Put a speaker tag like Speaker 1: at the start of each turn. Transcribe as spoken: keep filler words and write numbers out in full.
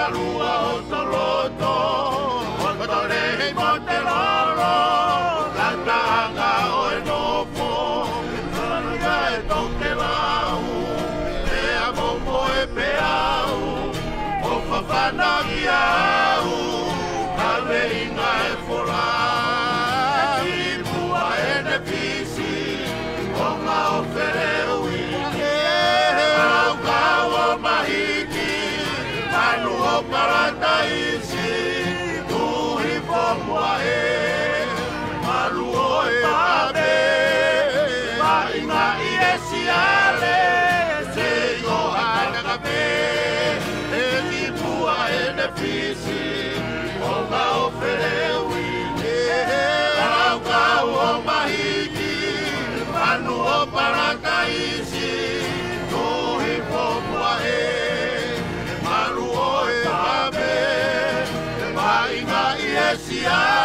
Speaker 1: lua o toloto, o tore mo te lolo, la tanga o e nopo, tanga e toke lau, e a momo e peau, o whawhana ki au, kale inga e whola, ki pua e ne pisi, o ngā o where ui, au kau o mahiki, anu o parataisi, tuhi whomua e, malu o e abe, maina i e siale, se o hanga me, e ki pua e ne pisi, o ngā o where ui, au kau o mahiki, anu o parataisi, tuhi whomua e, malu o e abe, maina i e siale.